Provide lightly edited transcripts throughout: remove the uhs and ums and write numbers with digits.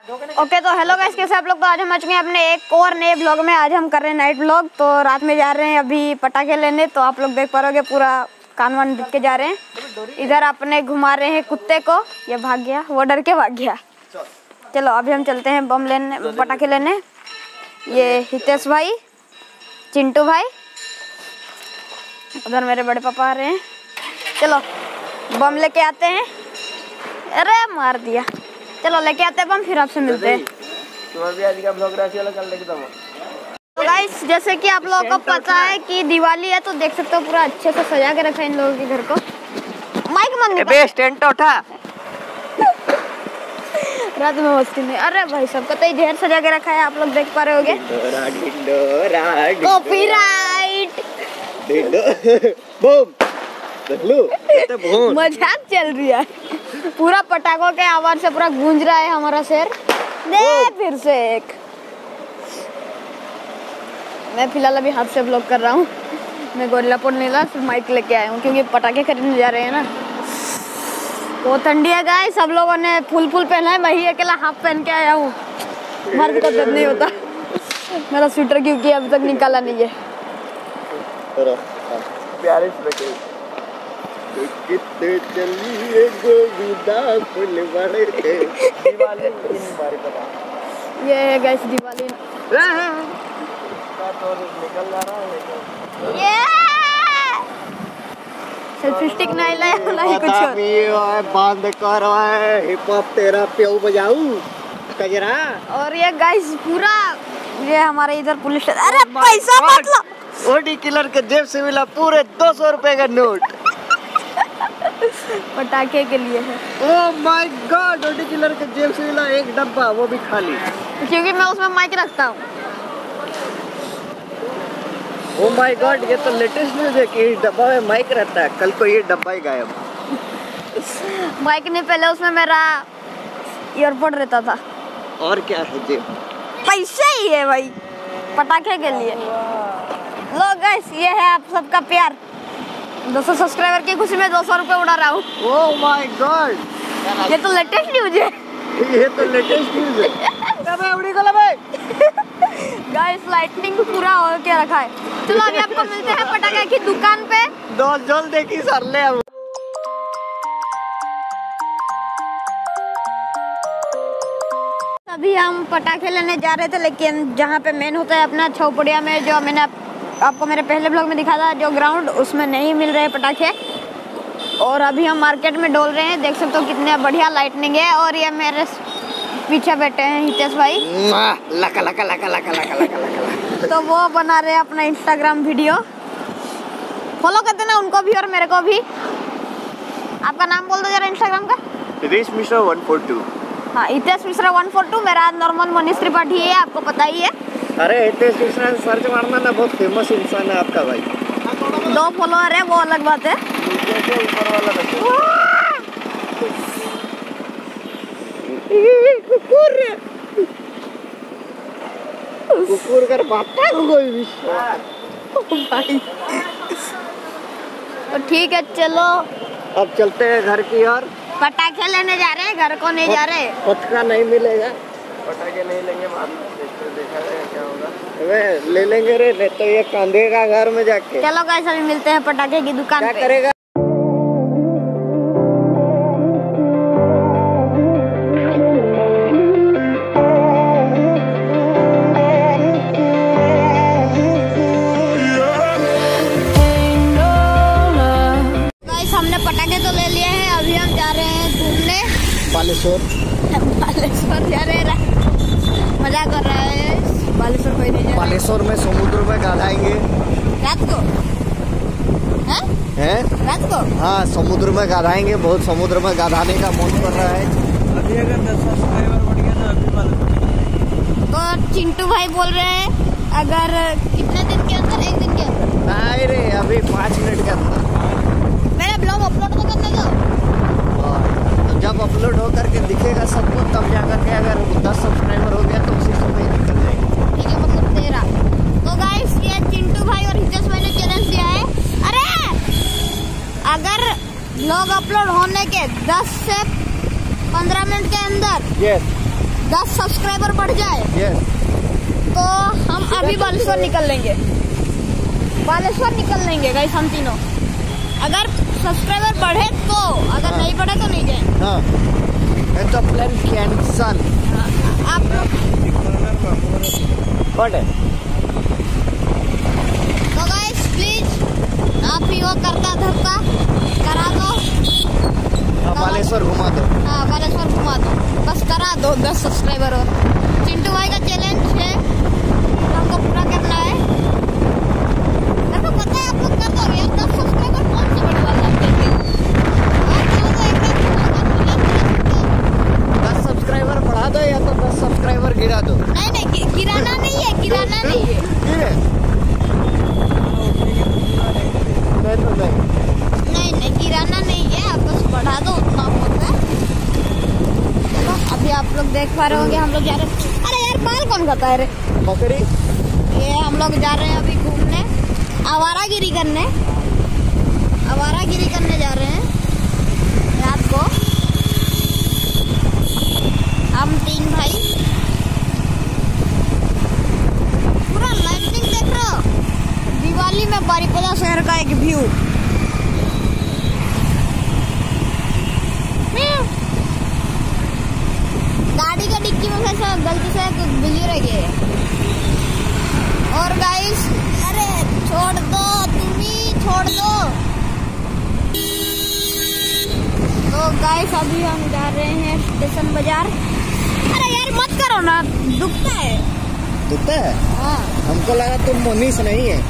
Okay तो hello guys, कैसे आप लोग। तो आज हम आ चुके हैं अपने एक और नए ब्लॉग में। आज हम कर रहे हैं नाइट ब्लॉग। तो रात में जा रहे हैं अभी पटाखे लेने। तो आप लोग देख पा रहे होगे पूरा कान वान दिख के जा रहे हैं। इधर अपने घुमा रहे हैं कुत्ते को, ये भाग गया, वो डर के भाग गया। चलो अभी हम चलते हैं बम लेने, पटाखे लेने। ये हितेश भाई, चिंटू भाई, उधर मेरे बड़े पापा आ रहे हैं। चलो बम लेके आते हैं। अरे मार दिया। चलो लेके आते हैं बम, फिर आपसे मिलते हैं। तो गाइस जैसे कि आप लोगों को पता है कि दिवाली है, तो देख सकते हो पूरा अच्छे से सजा के रखा है इन लोगों के घर को। माइक मंगने टेंट उठा रात में मस्ती में। अरे भाई सबको तो ढेर सजा के रखा है, आप लोग देख पा रहे होगे। कॉपीराइट मजाक चल रही है। पूरा पटाखों के आवाज से पूरा गूंज रहा है हमारा शहर। दे फिर से एक। मैं फिलहाल अभी हाथ से ब्लॉग कर रहा हूँ। मैं गोरिल्ला पोड नीला फिर माइक लेके आया हूँ, क्योंकि पटाखे खरीदने जा रहे हैं ना। तो ठंडी है गाइस, सब लोगों ने फुल पहना है, मैं ही अकेला हाफ पहन के आया हूँ। मर्द को दर्द नहीं होता। मेरा स्वेटर क्योंकि अभी तक निकाला नहीं है। प्यारे से कितने चलिए गोविंदा फूल बड़े थे। दिवाली हमारे पता ये है गाइस दिवाली। तो निकल जा रहा है। ये सेल्फी स्टिक नहीं लाया, नहीं कुछ और बांध कर हिप हॉप तेरा प्याऊ बजाऊ कजरा। और ये गाइस पूरा ये हमारे इधर पुलिस। अरे पैसा मत लो। ओडी किलर के जेब से मिला पूरे 200 रुपए का नोट। पटाखे के लिए है। Oh my god, OD killer के जेब से मिला एक डब्बा, वो भी खाली, क्योंकि मैं उसमें माइक रखता हूँ। ओह माय गॉड, ये तो लेटेस्ट न्यूज़ है कि डब्बा में माइक रहता है। कल को ये डब्बा ही गायब। माइक नहीं, पहले उसमें मेरा ईयरपोर्ट रहता था। और क्या है जेब? पैसे ही है भाई पटाखे के लिए। लो गाइस, ये है आप सबका प्यार। 200 सब्सक्राइबर की खुशी में 200 रुपए उड़ा रहा हूँ। ओह माय गॉड, ये तो लेटेस्ट न्यूज है। ये तो लेटेस्ट न्यूज़ है। उड़ी गला भाई। गाइस लाइटनिंग पूरा हो के रखा है। चलो अभी आपको मिलते हैं पटाखे की दुकान पे। दो जल देखी सर ले अब। अभी हम पटाखे लेने जा रहे थे, लेकिन जहाँ पे मेन होता है अपना छौपड़िया में, जो मैंने आपको मेरे पहले ब्लॉग में दिखा था, जो ग्राउंड, उसमें नहीं मिल रहे पटाखे। और अभी हम मार्केट में डोल रहे हैं। देख सकते हो कितने बढ़िया लाइटनिंग है। और ये मेरे पीछे बैठे हैं हितेश भाई। लका लका लका लका लका लका लका। तो वो बना रहे हैं अपना इंस्टाग्राम वीडियो। फॉलो कर देना उनको भी और मेरे को भी। आपका नाम बोल दो जरा इंस्टाग्राम का। हितेश मिश्रा 142। हाँ, हितेश मिश्रा 142। मेरा नॉर्मल मनीष त्रिपाठी है, आपको पता ही है। अरे हितेश मिश्रा सर्च मारना ना, बहुत फेमस इंसान है आपका भाई। 2 फॉलोअर है, वो अलग बात है। ऊपर वाला कुकुर कर बाटा कोई विश्वास भाई। तो ठीक है, चलो अब चलते हैं घर की ओर। पटाखे लेने जा रहे हैं, घर को नहीं जा रहे। पटका नहीं मिलेगा, पटाखे नहीं लेंगे, बाद में देखा जाएगा क्या होगा। वे ले लेंगे रे, नहीं तो ये कांधेगा घर में जाके। चलो गाइस अभी मिलते हैं पटाखे की दुकान पे। क्या करेगा? गाइस हमने पटाखे तो ले लिए हैं, अभी हम जा रहे हैं घूमने बालेश्वर। बालेश्वर जा रहे हैं। मजा कर रहा है। बालेश्वर कोई नहीं जा रहा। बालेश्वर में समुद्र में गाधाएंगे रात को। हैं? रात को हाँ, समुद्र में गाधाएंगे। बहुत समुद्र में गाधाने का मन कर रहा है। अभी अगर 10 सब्सक्राइबर बढ़ गया तो अभी बालेश्वर। तो चिंटू भाई बोल रहे हैं अगर कितने दिन के अंदर, 1 दिन के अंदर। नहीं रे, अभी 5 मिनट के अंदर। मेरा ब्लॉग अपलोड तो करने दो। तो जब अपलोड हो करके दिखेगा सबको, तब जाकर के अगर 10 सब्सक्राइबर हो गया तो उसी समय निकल जाएगा। ठीक है, मतलब 13। तो गाइस ये चिंटू भाई और हितेश भाई ने चैलेंज दिया है। अरे अगर ब्लॉग अपलोड होने के 10 से 15 मिनट के अंदर 10 सब्सक्राइबर बढ़ जाए यस तो हम अभी बालेश्वर निकल लेंगे। बालेश्वर निकल लेंगे गाइस हम तीनों। अगर सब्सक्राइबर बढ़े तो, अगर नहीं बढ़े तो नहीं जाएंगे। हाँ ये तो प्लान कैंसल। आप लोग बढ़े तो गाइस प्लीज आप ही वो करता धक्का करा दो। बालेश्वर घुमा दो। हाँ बालेश्वर घुमा दो, बस करा दो 10 सब्सक्राइबर। और चिंटू भाई का चैलेंज है, हमको पूरा करना है। मेरे को पता है आप लोग कर दोगे यार। 10 सब्सक्राइबर कौन सी बड़ी बात है। 10 सब्सक्राइबर बढ़ा दो या तो 10 सब्सक्राइबर गिरा दो। नहीं नहीं गिराना नहीं है, गिराना नहीं है। नहीं नहीं गिराना नहीं है, आप बस बढ़ा दो उतना बहुत है। चलो अभी आप लोग देख पा रहे होंगे हम लोग जा रहे हैं। अरे यार बाल कौन खाता है रे? बकरी। ये हम लोग जा रहे हैं अभी घूमने, आवारागिरी करने। आवारागिरी करने जा रहे हैं रात को हम 3 भाई। पूरा लाइटिंग देख रहे हो, दिवाली में बारिपदा शहर का एक व्यू। गाड़ी का डिक्की में से गलती से बिजली रह गई है। और गाइस अरे छोड़ दो, तुम ही छोड़ दो। तो गाइस अभी हम जा रहे हैं स्टेशन बाजार। अरे यार मत करो ना, दुखता है। दुखता है? हाँ हमको लगा तुम मोहिश नहीं है।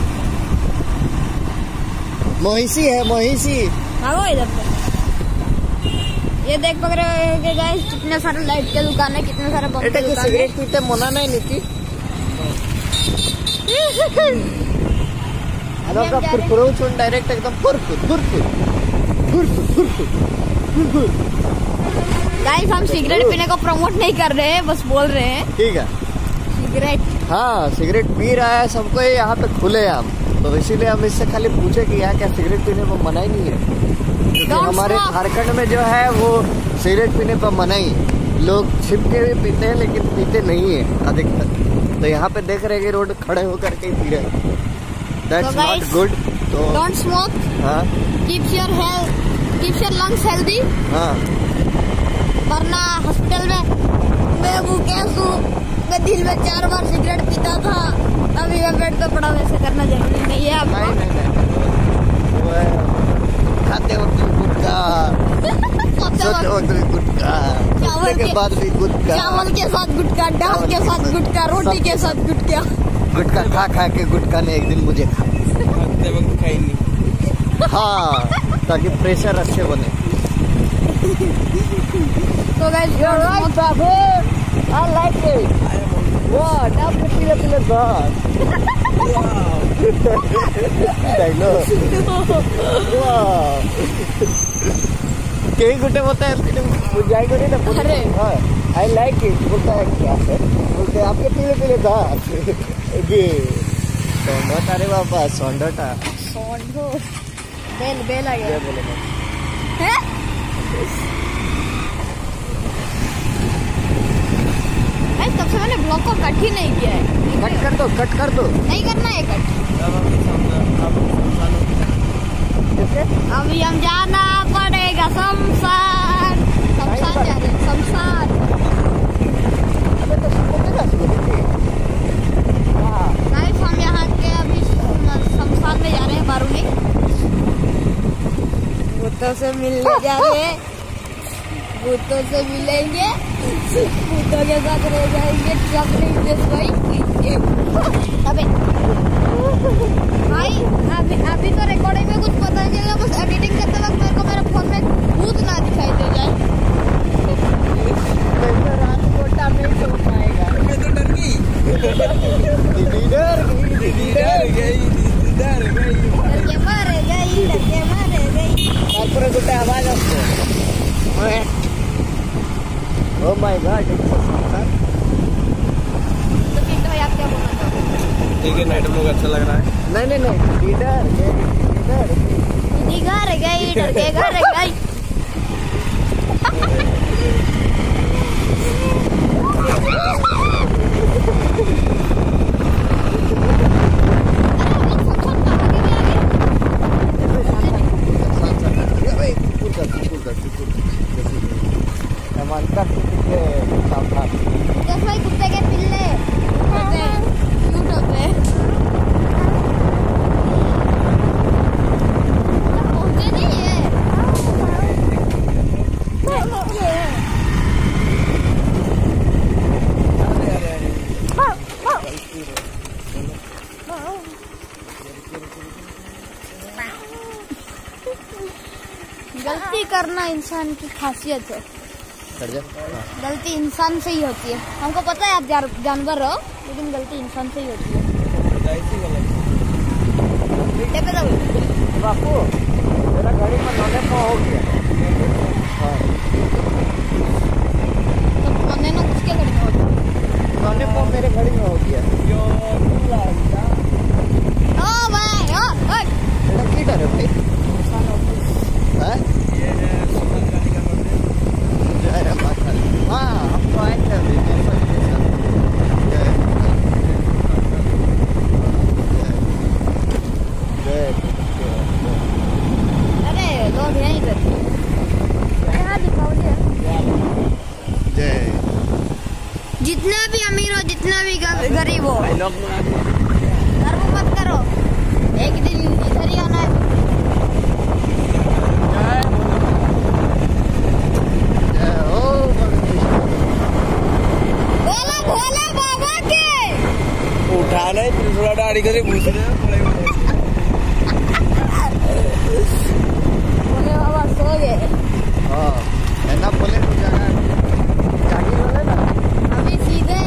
मोहिशी है, मोहिशी। भागो इधर से। ये देख पक रहे हो गाइस कितने सारे लाइट के दुकान है, कितने सारे बम के दुकान है। सिगरेट पीते मना नहीं निकी। अरे फुरफुर चुन डायरेक्ट एकदम फुरफुर। गाइस हम सिगरेट पीने को प्रमोट नहीं कर रहे हैं, बस बोल रहे हैं। ठीक है सिगरेट। हाँ सिगरेट पी रहा है सबको यहाँ पे खुले आम, तो इसीलिए हम इससे खाली पूछे कि यहाँ क्या सिगरेट पीने पर मना ही नहीं है। क्योंकि हमारे झारखंड में जो है वो सिगरेट पीने पर मना ही, लोग छिप के भी पीते हैं लेकिन पीते नहीं है अधिकतर। तो यहाँ पे देख रहे हैं कि रोड खड़े होकर के पी रहे हैं। That's not good। तो डोंट स्मोक। हाँ keeps your health, keeps your lungs healthy. हाँ वरना हॉस्पिटल में मैं वो कैसे मैं दिन में 4 बार सिगरेट पीता था, अभी मैं बेड पे पड़ा। वैसे करना जरूरी नहीं है आपको। नहीं वो है खाते वक्त भी गुटखा, सोते वक्त भी गुटखा, सोने के बाद भी गुटखा, चावल के साथ गुटखा, दाल के साथ गुटखा, रोटी के साथ गुटखा। गुटखा खा खा के गुटखा ने एक दिन मुझे हाँ ताकि प्रेशर अच्छे बने। तो guys I like it। What? आपके पीले दांत। डायलॉग। कई गुटे बोलता है बुझाई को नहीं ना। अरे I like it बोलता है क्या है? बोलते आपके पीले दांत। ये सोंडोटा रे बाबा सोंडोटा। सोंडो बेल आ गया। बोले हैं? तब से मैंने ब्लॉग को कट ही नहीं किया है। कट कर दो। नहीं करना है कट। अभी हम जाना पड़ेगा शमशान जा रहे हैं शमशान। गाइस हम यहाँ के अभी शमशान में जा रहे हैं बारूनी। भूतों से मिलने जा रहे हैं, भूतों से मिलेंगे, भूतों के साथ रह जाएंगे। अभी तो रिकॉर्डिंग में कुछ पता नहीं चलेगा, बस एडिटिंग करते वक्त मेरे को मेरे फोन में भूत ना दिखाई दे जाए। रात को टाइम नहीं सो पाएगा। मैं तो डर गई। डर गई। मारे गई। पूरे गुटे आवाज Oh my God, तो फिर तो आप क्या बोलना चाहोगे? ठीक है नाइट व्लॉग अच्छा लग रहा है। नहीं डर गई। करना इंसान की खासियत है। कर जा। हाँ। गलती इंसान से ही होती है। हमको पता है आप जानवर हो, लेकिन गलती इंसान से ही होती है। बेटे पे तो बापू मेरा गाड़ी में नौने पा हो गया। हाँ। तो नौने ना उसके गाड़ी में होता है। नौने पा मेरे गाड़ी में हो गया। ओ भाई ओ बेटा की डर है भाई? हाँ? जय माता दी। हाँ हम तो आए थे अभी अरे लोग हैं इधर। यहाँ दीपावली है। जय। जितना भी अमीर हो, जितना भी गरीब हो, गर्व मत करो, एक दिन इधर ही आना है। बोला भोला बाबा के उठाना है त्रिशूला दाढ़ी करे भूसने भोले बाबा सो गए। हाँ है ना बोले तो जगह जागी बोले ना अभी सीधे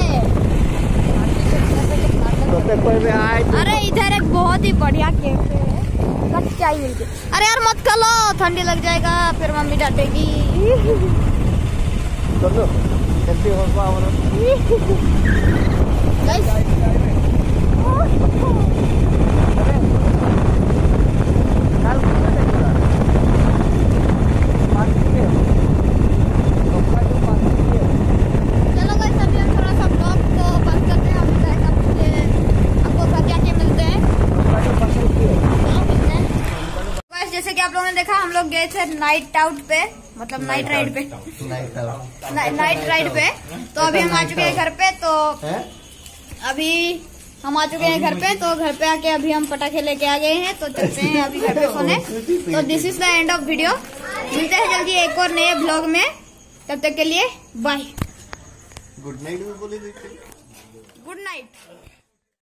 तो पेपर में आए थे। अरे इधर एक बहुत ही बढ़िया कैफे है, बस चाय मिलती। अरे यार मत खलो, ठंडी लग जाएगा, फिर मम्मी डांटेगी। चलो जल्दी हो पाओ ना। चलो गाइस अभी हम थोड़ा सा ब्लॉग को बंद करते हैं। हम आपको घर जाके मिलते हैं। गाइस जैसे कि आप लोगों ने देखा, हम लोग गए थे नाइट आउट पे, मतलब नाइट राइड पे, नाइट राइड पे। तो अभी हम आ चुके हैं घर पे। तो अभी हम आ चुके हैं घर पे। तो घर पे आके अभी हम पटाखे लेके आ गए हैं। तो चलते हैं अभी घर पे सोने। तो this is the end of video. मिलते हैं जल्दी एक और नए ब्लॉग में। तब तक के लिए बाय। गुड नाइट भी बोले। Good night.